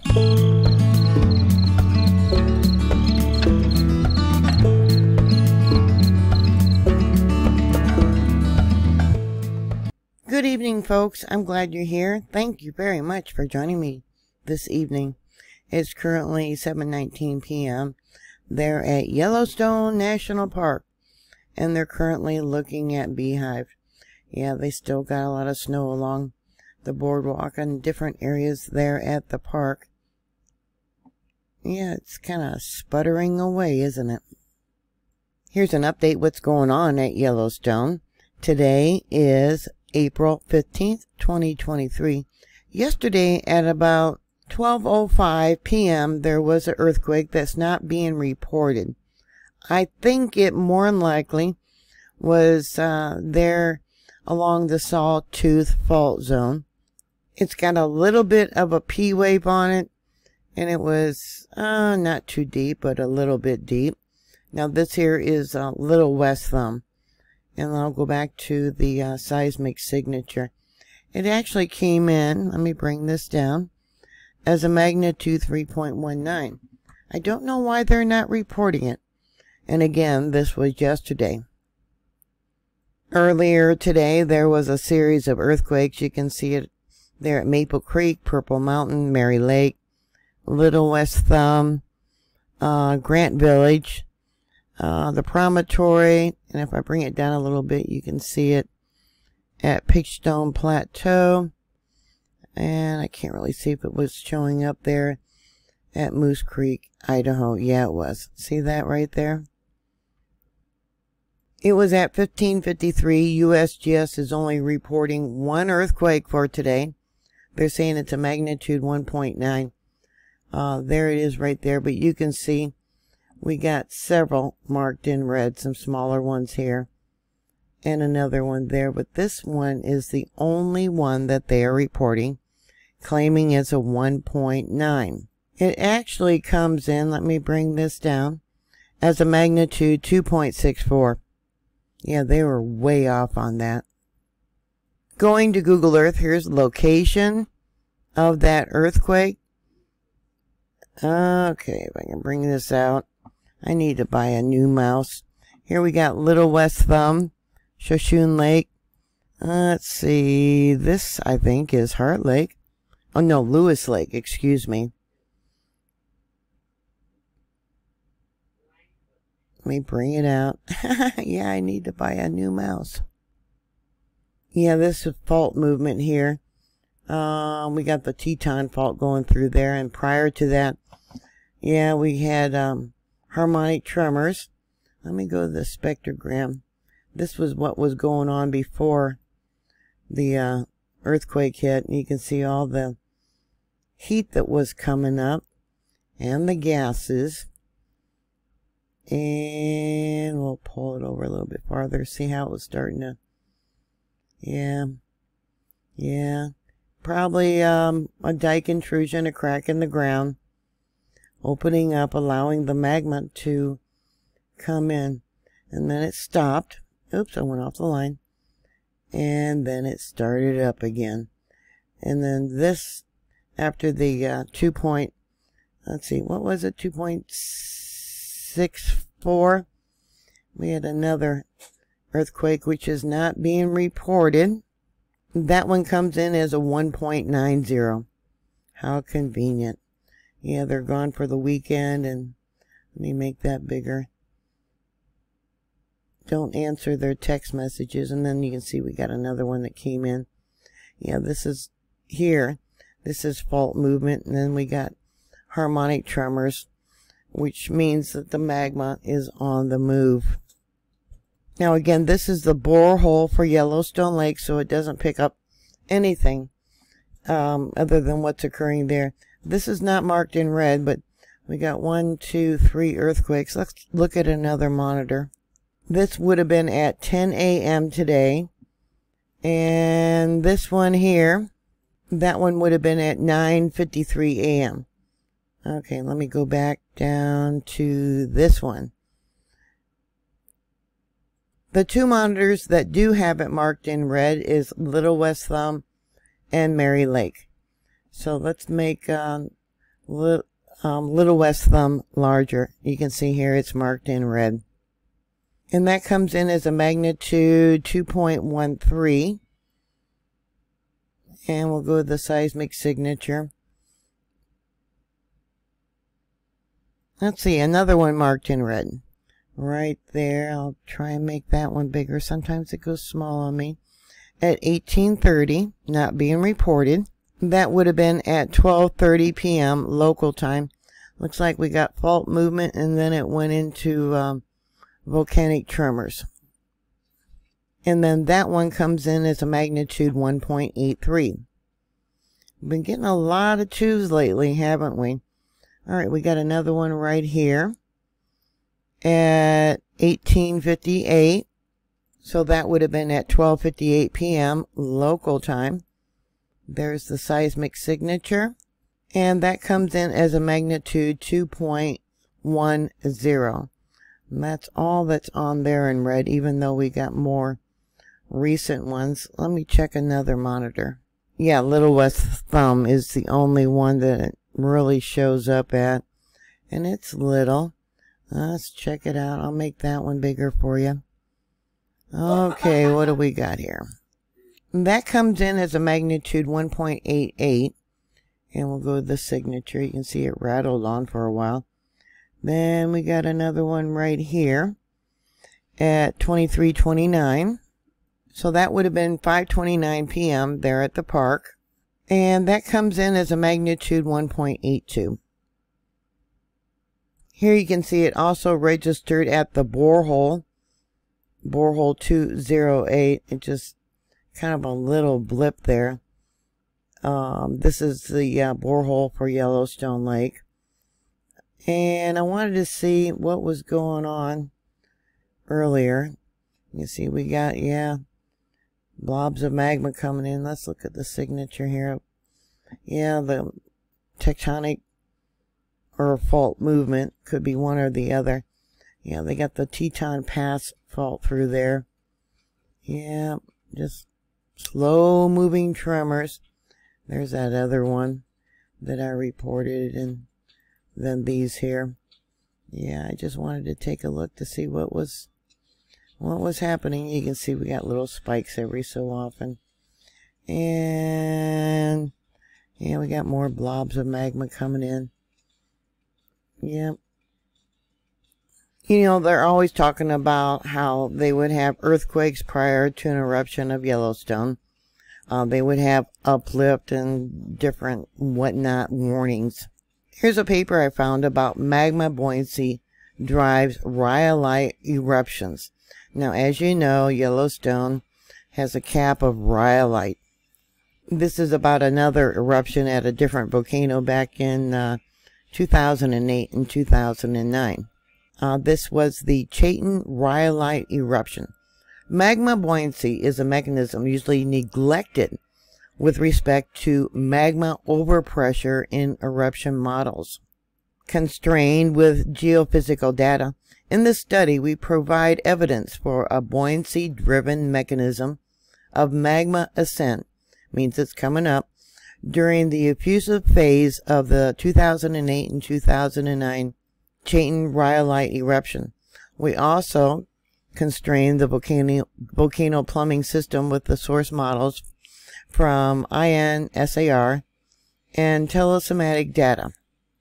Good evening, folks. I'm glad you're here. Thank you very much for joining me this evening. It's currently 7:19 p.m. They're at Yellowstone National Park, and they're currently looking at beehive. Yeah, they still got a lot of snow along the boardwalk in different areas there at the park. Yeah, it's kind of sputtering away, isn't it? Here's an update what's going on at Yellowstone. Today is April 15th, 2023. Yesterday at about 12:05 p.m. there was an earthquake that's not being reported. I think it more than likely was there along the Sawtooth Fault Zone. It's got a little bit of a P wave on it, and it was not too deep, but a little bit deep. Now this here is a little west thumb. And I'll go back to the seismic signature. It actually came in, let me bring this down, as a magnitude 3.19. I don't know why they're not reporting it. And again, this was yesterday. Earlier today, there was a series of earthquakes. You can see it there at Maple Creek, Purple Mountain, Mary Lake, Little West Thumb, Grant Village, the Promontory, and if I bring it down a little bit, you can see it at Pitchstone Plateau, and I can't really see if it was showing up there at Moose Creek, Idaho. Yeah, it was. See that right there? It was at 15:53. USGS is only reporting one earthquake for today. They're saying it's a magnitude 1.9. There it is right there, but you can see we got several marked in red, some smaller ones here, and another one there. But this one is the only one that they are reporting, claiming it's a 1.9. It actually comes in, let me bring this down, as a magnitude 2.64. Yeah, they were way off on that. Going to Google Earth, here's the location of that earthquake. Okay, if I can bring this out. I need to buy a new mouse. Here we got Little West Thumb, Shoshone Lake. Let's see. This, I think, is Heart Lake. Oh, no, Lewis Lake. Excuse me. Let me bring it out. Yeah, I need to buy a new mouse. Yeah, this is fault movement here. We got the Teton Fault going through there. And prior to that, yeah, we had harmonic tremors. Let me go to the spectrogram. This was what was going on before the earthquake hit. And you can see all the heat that was coming up and the gases. And we'll pull it over a little bit farther. See how it was starting to... Yeah. Probably a dike intrusion, a crack in the ground, opening up, allowing the magma to come in. And then it stopped. Oops, I went off the line. And then it started up again. And then this, after the let's see, what was it, 2.64? We had another earthquake, which is not being reported. That one comes in as a 1.90. How convenient. Yeah, they're gone for the weekend, and let me make that bigger. Don't answer their text messages, and then you can see we got another one that came in. Yeah, this is here. This is fault movement, and then we got harmonic tremors, which means that the magma is on the move. Now again, this is the borehole for Yellowstone Lake, so it doesn't pick up anything other than what's occurring there. This is not marked in red, but we got 1, 2, 3 earthquakes. Let's look at another monitor. This would have been at 10 a.m. today. And this one here, that one would have been at 9:53 a.m. Okay, let me go back down to this one. The two monitors that do have it marked in red is Little West Thumb and Mary Lake. So let's make little west thumb larger. You can see here it's marked in red. And that comes in as a magnitude 2.13. And we'll go with the seismic signature. Let's see, another one marked in red. Right there. I'll try and make that one bigger. Sometimes it goes small on me. At 18:30, not being reported. That would have been at 12:30 p.m. local time. Looks like we got fault movement and then it went into volcanic tremors. And then that one comes in as a magnitude 1.83. We've been getting a lot of 2s lately, haven't we? Alright, we got another one right here at 18:58. So that would have been at 12:58 p.m. local time. There's the seismic signature. And that comes in as a magnitude 2.10. And that's all that's on there in red, even though we got more recent ones. Let me check another monitor. Yeah, Little West Thumb is the only one that it really shows up at. And it's little. Let's check it out. I'll make that one bigger for you. Okay, what do we got here? That comes in as a magnitude 1.88. And we'll go with the signature. You can see it rattled on for a while. Then we got another one right here at 23:29. So that would have been 5:29 p.m. there at the park. And that comes in as a magnitude 1.82. Here you can see it also registered at the borehole 208. It just kind of a little blip there. This is the borehole for Yellowstone Lake. And I wanted to see what was going on earlier. You see we got, blobs of magma coming in. Let's look at the signature here. Yeah, the tectonic or fault movement could be one or the other. Yeah, they got the Teton Pass fault through there. Yeah, just slow moving tremors. There's that other one that I reported, and then these here. Yeah, I just wanted to take a look to see what was happening. You can see we got little spikes every so often. And yeah, we got more blobs of magma coming in. Yep. You know, they're always talking about how they would have earthquakes prior to an eruption of Yellowstone. They would have uplift and different whatnot warnings. Here's a paper I found about magma buoyancy drives rhyolite eruptions. Now, as you know, Yellowstone has a cap of rhyolite. This is about another eruption at a different volcano back in 2008 and 2009. This was the Chayton Rhyolite eruption. Magma buoyancy is a mechanism usually neglected with respect to magma overpressure in eruption models. Constrained with geophysical data, in this study we provide evidence for a buoyancy-driven mechanism of magma ascent, means it's coming up, during the effusive phase of the 2008 and 2009 Chayton Rhyolite eruption. We also constrained the volcano plumbing system with the source models from INSAR and telesematic data.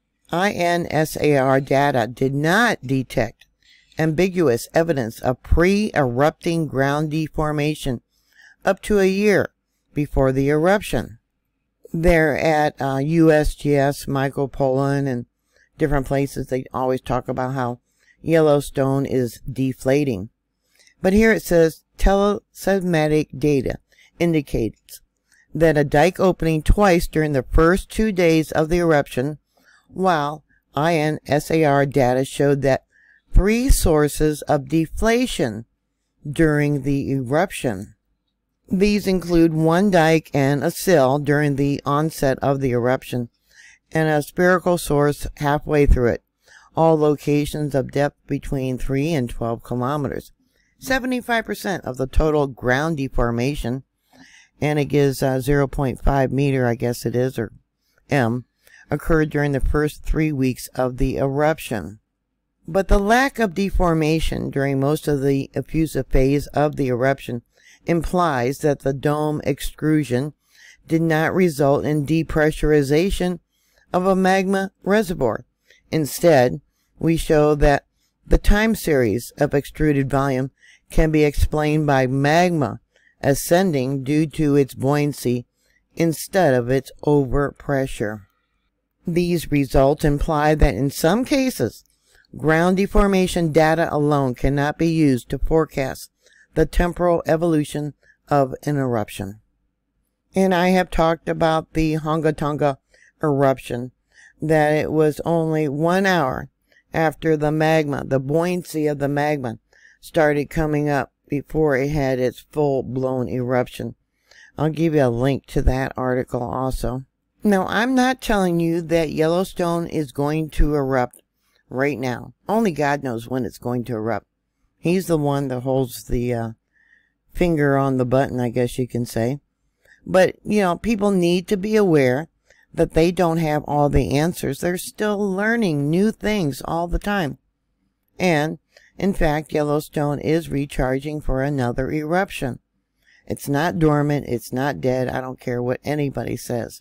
INSAR data did not detect ambiguous evidence of pre-erupting ground deformation up to a year before the eruption. They're at USGS, Michael Pollan, and different places. They always talk about how Yellowstone is deflating. But here it says telesematic data indicates that a dike opening twice during the first 2 days of the eruption, while INSAR data showed that 3 sources of deflation during the eruption. These include 1 dike and a sill during the onset of the eruption, and a spherical source halfway through it, all locations of depth between 3 and 12 kilometers. 75% of the total ground deformation, and it gives 0.5 meter, I guess it is, or M, occurred during the first 3 weeks of the eruption. But the lack of deformation during most of the effusive phase of the eruption implies that the dome extrusion did not result in depressurization of a magma reservoir. Instead, we show that the time series of extruded volume can be explained by magma ascending due to its buoyancy instead of its overpressure. These results imply that in some cases, ground deformation data alone cannot be used to forecast the temporal evolution of an eruption. And I have talked about the Honga Tonga eruption, that it was only 1 hour after the magma, the buoyancy of the magma, started coming up before it had its full-blown eruption. I'll give you a link to that article also. Now, I'm not telling you that Yellowstone is going to erupt right now. Only God knows when it's going to erupt. He's the one that holds the finger on the button, I guess you can say. But, you know, people need to be aware that they don't have all the answers. They're still learning new things all the time. And, in fact, Yellowstone is recharging for another eruption. It's not dormant. It's not dead. I don't care what anybody says.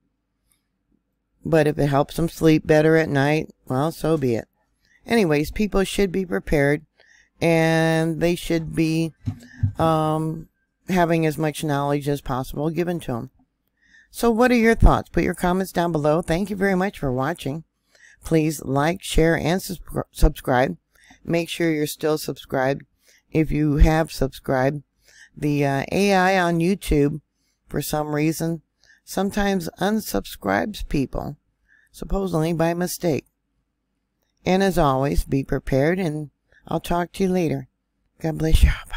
But if it helps them sleep better at night, well, so be it. Anyways, people should be prepared, and they should be having as much knowledge as possible given to them. So what are your thoughts? Put your comments down below. Thank you very much for watching. Please like, share, and subscribe. Make sure you're still subscribed if you have subscribed. The AI on YouTube, for some reason, sometimes unsubscribes people, supposedly by mistake. And as always, be prepared, and I'll talk to you later. God bless you.